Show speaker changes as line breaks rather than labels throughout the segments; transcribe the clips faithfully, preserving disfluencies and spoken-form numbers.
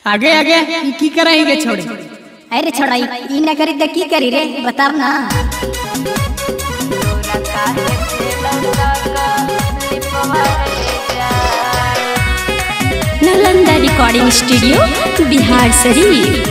आगे आगे की कराएंगे छोड़े।
अरे छोड़ाई ई ना करी त की करी रे बताव ना।
Nalanda recording studio Bihar Sharif.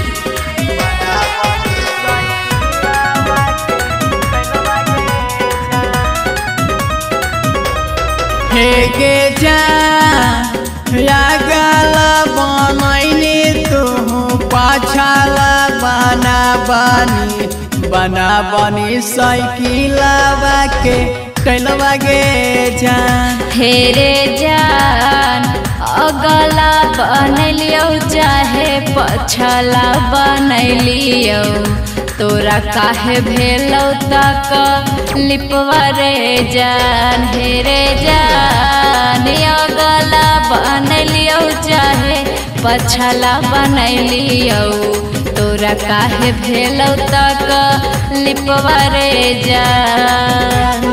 हे गे जा या गला बनैनी तू पाछाला बना बनी बना बनी साइकिलवा के कैलवा गे जान।
हेरे जान अगला बनलियो चाहे पछला बनलियो तोरा काहे भेलौ तक लिपवा रे जान। हेरे जान अगला बनलियो चाहे पछला बनलियो तोरा काहे भेलौ तक लिपवा रे जान।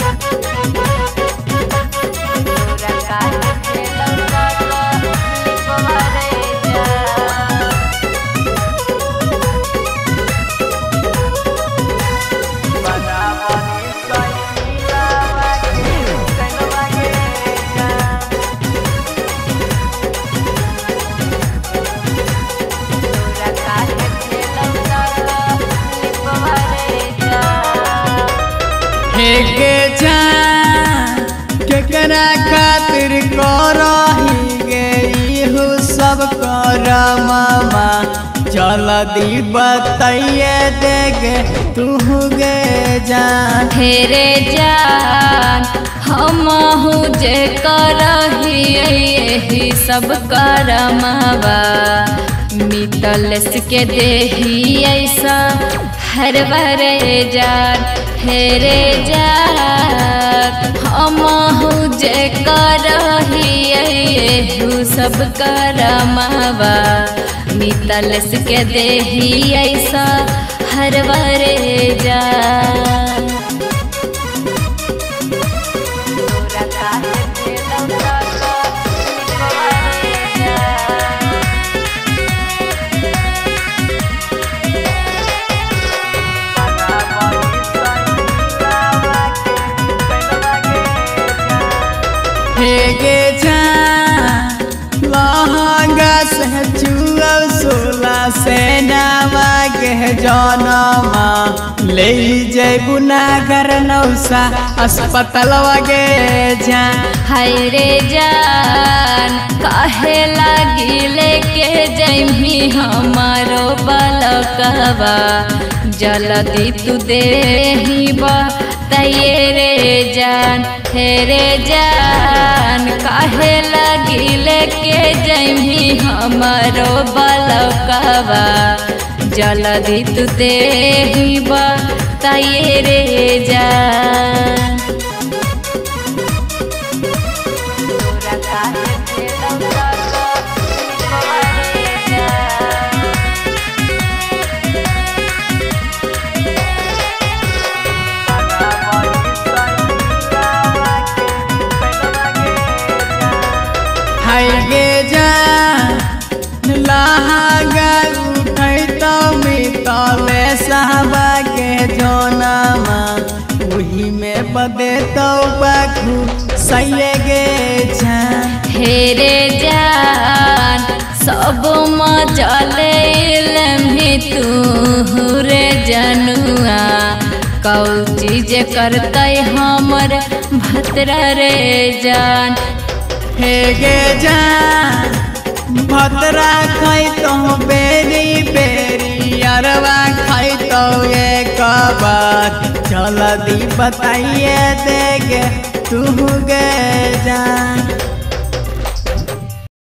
हे गे जान केकरा खातिर करही गे इहु सब कर मामा जल्दी बताइए देगे तू गे जान।
हेरे जान हमहु जे करही यही सब करमवा मितलस के देही ऐसा हर बरे जान। हेरे जान हमहु जे करही यही सब करमवा मितलस के देही ऐसा हर बरे जान।
हे गे जान लहंगा से चुआ सोला से नामा गे जनमा ले जैबू नागर नौसा अस्पताल गे जान।
हाय रे जान काहे लागी लेके जैमी हमारो बलकवा जल्दी तू देही बताइए रे जान। हेरे जान काहे लगी लेके जैमी हमारो बलकवा जल्दी तू देही बताइए रे जान।
हाय गे जान लहंगा उठै तो मितले साहबा के जोनमा वही में बदे तो बाखू सैले गे जान।
हेरे जान सब मजले लम्हे तू रे जनुआ कौ चीज करते हमर भतरा रे जान।
हे गे जान भतरा खाई तो बेरी बेरी अरवा खाई तो एक बार जल्दी बताइए देगे तू गे जान।